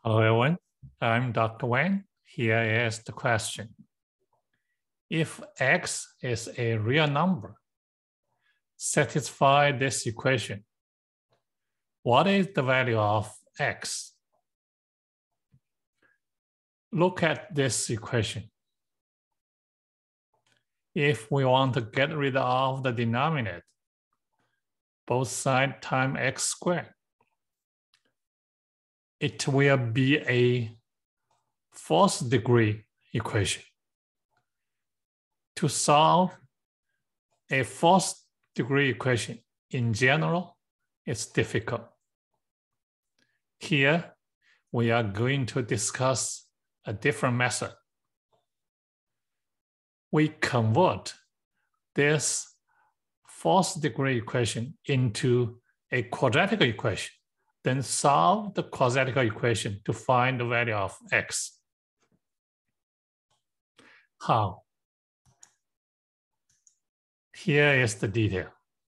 Hello everyone, I'm Dr. Wang. Here is the question. If x is a real number, satisfy this equation. What is the value of x? Look at this equation. If we want to get rid of the denominator, both sides times x squared, it will be a fourth degree equation. To solve a fourth degree equation in general, it's difficult. Here, we are going to discuss a different method. We convert this fourth degree equation into a quadratic equation, then solve the quadratic equation to find the value of x. How? Here is the detail.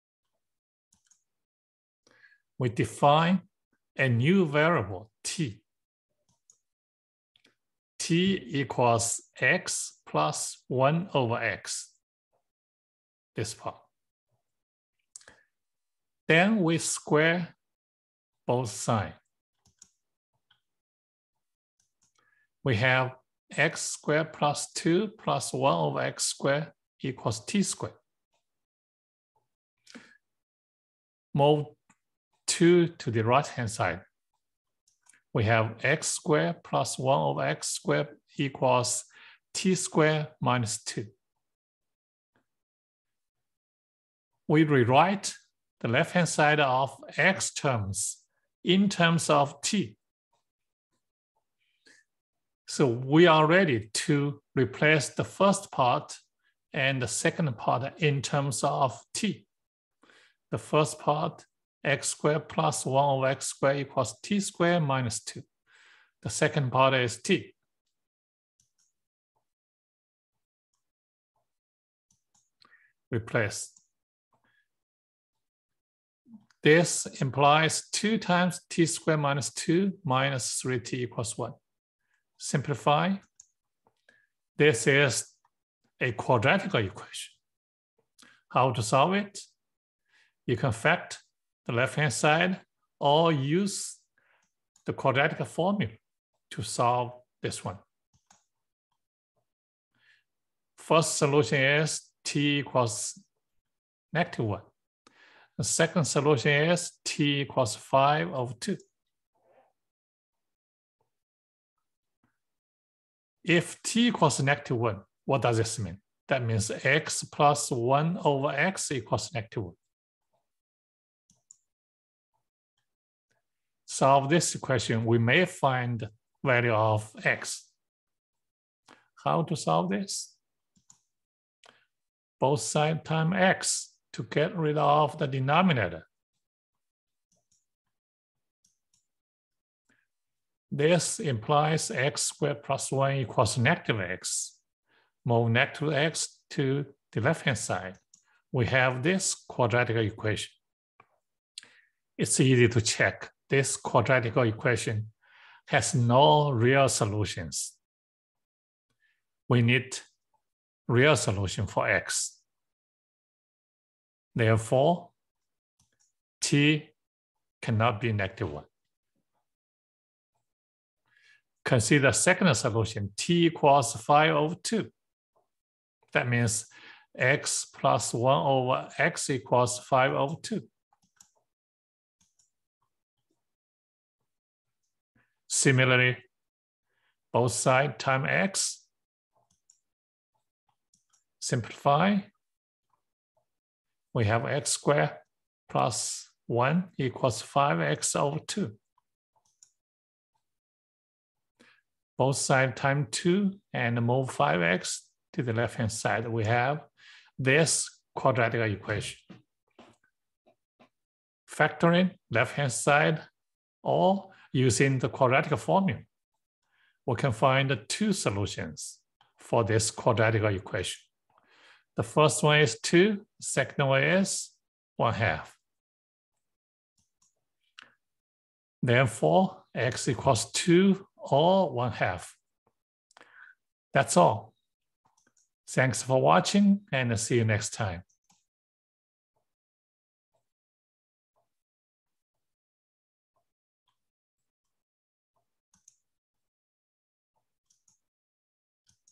We define a new variable, t. T equals x plus 1 over x, this part. Then we square both sides. We have x squared plus 2 plus 1 over x squared equals t squared. Move 2 to the right-hand side. We have x squared plus 1 over x squared equals t squared minus 2. We rewrite the left-hand side of x terms in terms of t. So we are ready to replace the first part and the second part in terms of t. The first part, x squared plus 1 over x squared equals t squared minus 2. The second part is t. Replace. This implies 2 times t squared minus 2 minus 3t equals 1. Simplify. This is a quadratic equation. How to solve it? You can fact the left-hand side or use the quadratic formula to solve this one. First solution is t equals -1. The second solution is t equals 5 over 2. If t equals -1, what does this mean? That means x plus 1 over x equals -1. Solve this equation, we may find value of x. How to solve this? Both sides times x to get rid of the denominator. This implies x squared plus 1 equals -x. Move -x to the left-hand side. We have this quadratic equation. It's easy to check. This quadratic equation has no real solutions. We need real solution for x. Therefore, t cannot be -1. Consider second solution, t equals 5 over 2. That means x plus 1 over x equals 5 over 2. Similarly, both sides times x. Simplify. We have x squared plus 1 equals 5x over 2. Both sides times 2 and move 5x to the left-hand side. We have this quadratic equation. Factoring left-hand side or using the quadratic formula, we can find 2 solutions for this quadratic equation. The first one is 2, the second one is 1/2. Therefore, x equals 2 or 1/2. That's all. Thanks for watching and see you next time.